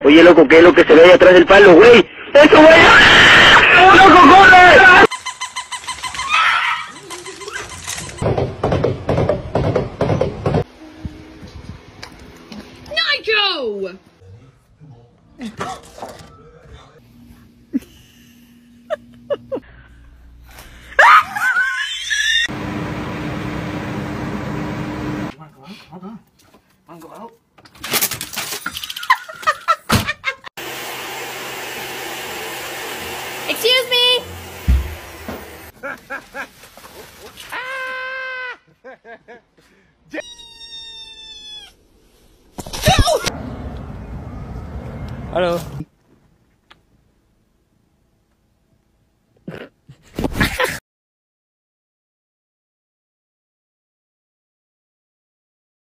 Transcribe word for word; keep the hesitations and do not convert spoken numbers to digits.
Oye, loco, ¿qué es lo que se ve ahí atrás del palo, güey? ¡Eso, güey! ¡Loco, corre! Nigel! Excuse me! Halo.